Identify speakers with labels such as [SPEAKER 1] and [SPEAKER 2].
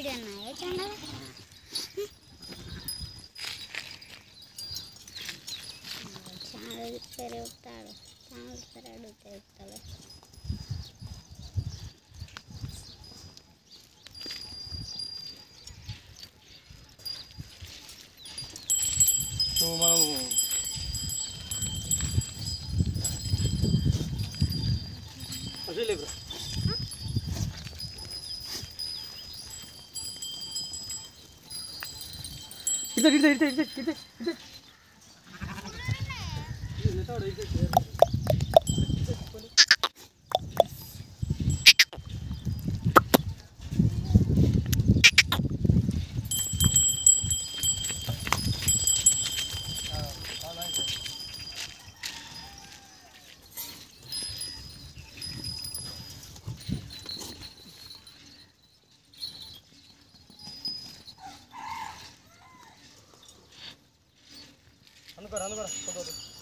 [SPEAKER 1] video channel channel పేరు చెప్తాడు channel పేరు అడిగితే చెప్తాడు
[SPEAKER 2] సో మనము అసలే బ్రో ఇదే అనుకోరా